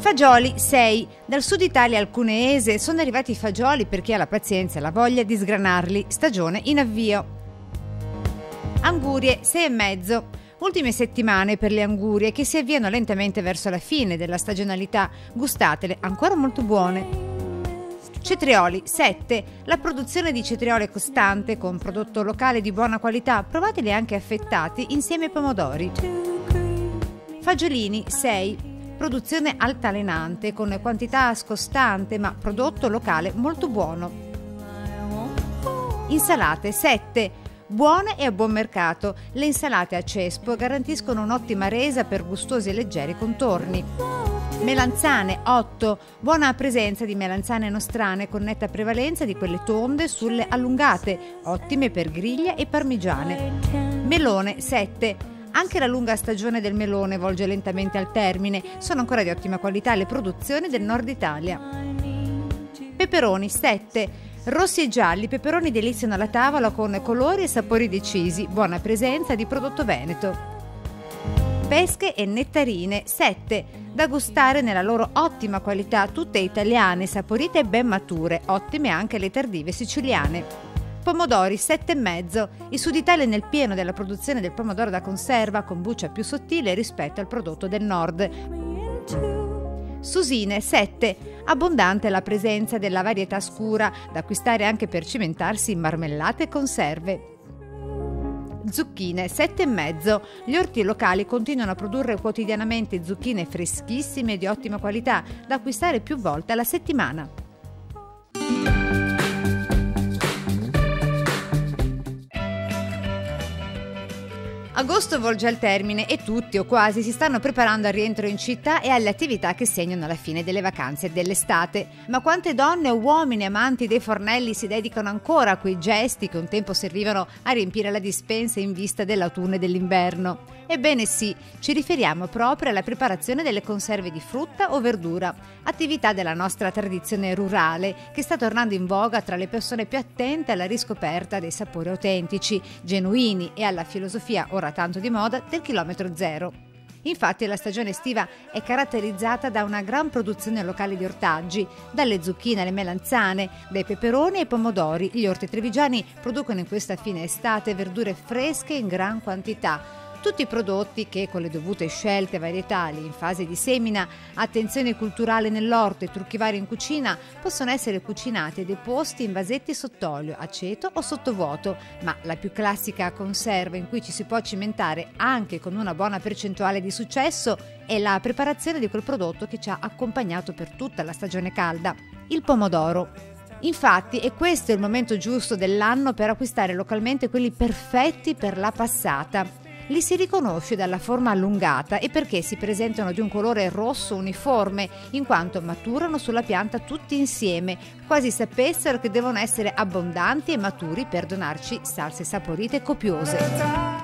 Fagioli 6. Dal sud Italia al cuneese sono arrivati i fagioli per chi ha la pazienza e la voglia di sgranarli, stagione in avvio. Angurie 6,5. Ultime settimane per le angurie che si avviano lentamente verso la fine della stagionalità, gustatele, ancora molto buone. Cetrioli 7. La produzione di cetrioli è costante con prodotto locale di buona qualità, provateli anche affettati insieme ai pomodori. Fagiolini 6. Produzione altalenante con quantità scostante ma prodotto locale molto buono. Insalate 7. Buone e a buon mercato. Le insalate a cespo garantiscono un'ottima resa per gustosi e leggeri contorni. Melanzane 8. Buona presenza di melanzane nostrane con netta prevalenza di quelle tonde sulle allungate, ottime per griglia e parmigiane. Melone 7. Anche la lunga stagione del melone volge lentamente al termine, sono ancora di ottima qualità le produzioni del nord Italia. Peperoni 7. Rossi e gialli, peperoni deliziano la tavola con colori e sapori decisi, buona presenza di prodotto veneto. Pesche e nettarine 7. Da gustare nella loro ottima qualità, tutte italiane, saporite e ben mature, ottime anche le tardive siciliane. Pomodori 7,5. Il Sud Italia è nel pieno della produzione del pomodoro da conserva con buccia più sottile rispetto al prodotto del nord. Susine 7. Abbondante la presenza della varietà scura, da acquistare anche per cimentarsi in marmellate e conserve. Zucchine 7,5. Gli orti locali continuano a produrre quotidianamente zucchine freschissime e di ottima qualità, da acquistare più volte alla settimana. Agosto volge al termine e tutti o quasi si stanno preparando al rientro in città e alle attività che segnano la fine delle vacanze e dell'estate. Ma quante donne e uomini amanti dei fornelli si dedicano ancora a quei gesti che un tempo servivano a riempire la dispensa in vista dell'autunno e dell'inverno? Ebbene sì, ci riferiamo proprio alla preparazione delle conserve di frutta o verdura, attività della nostra tradizione rurale che sta tornando in voga tra le persone più attente alla riscoperta dei sapori autentici, genuini e alla filosofia ora tanto di moda del chilometro zero. Infatti la stagione estiva è caratterizzata da una gran produzione locale di ortaggi, dalle zucchine alle melanzane, dai peperoni ai pomodori. Gli orti trevigiani producono in questa fine estate verdure fresche in gran quantità. Tutti i prodotti che, con le dovute scelte varietali in fase di semina, attenzione culturale nell'orto e trucchi vari in cucina, possono essere cucinati e deposti in vasetti sott'olio, aceto o sottovuoto, ma la più classica conserva in cui ci si può cimentare anche con una buona percentuale di successo è la preparazione di quel prodotto che ci ha accompagnato per tutta la stagione calda, il pomodoro. Infatti è questo il momento giusto dell'anno per acquistare localmente quelli perfetti per la passata. Li si riconosce dalla forma allungata e perché si presentano di un colore rosso uniforme, in quanto maturano sulla pianta tutti insieme, quasi sapessero che devono essere abbondanti e maturi per donarci salse saporite copiose.